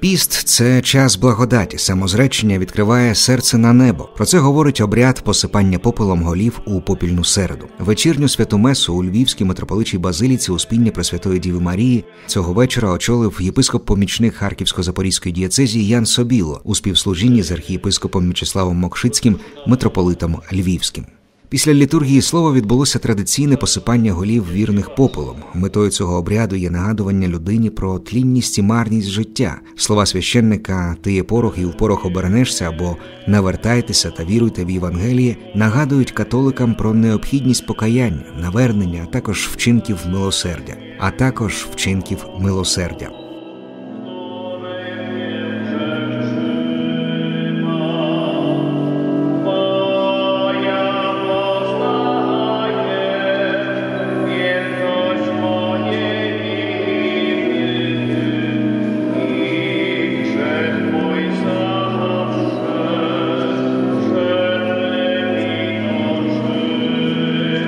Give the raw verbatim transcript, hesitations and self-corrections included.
Піст – це час благодаті, самозречення відкриває серце на небо. Про це говорить обряд посипання попелом голів у попільну середу. Вечірню святу месу у Львівській митрополичій базиліці Успіння Пресвятої Діви Марії цього вечора очолив єпископ-помічник Харківсько-Запорізької дієцезії Ян Собіло у співслужінні з архієпископом Мічеславом Мокшицьким, митрополитом Львівським. Після літургії слова відбулося традиційне посипання голів вірних попелом. Метою цього обряду є нагадування людині про тлінність і марність життя. Слова священника «Ти є порох і в порох обернешся» або «Навертайтеся та віруйте в Євангеліє» нагадують католикам про необхідність покаяння, навернення, а також вчинків милосердя. А також вчинків милосердя.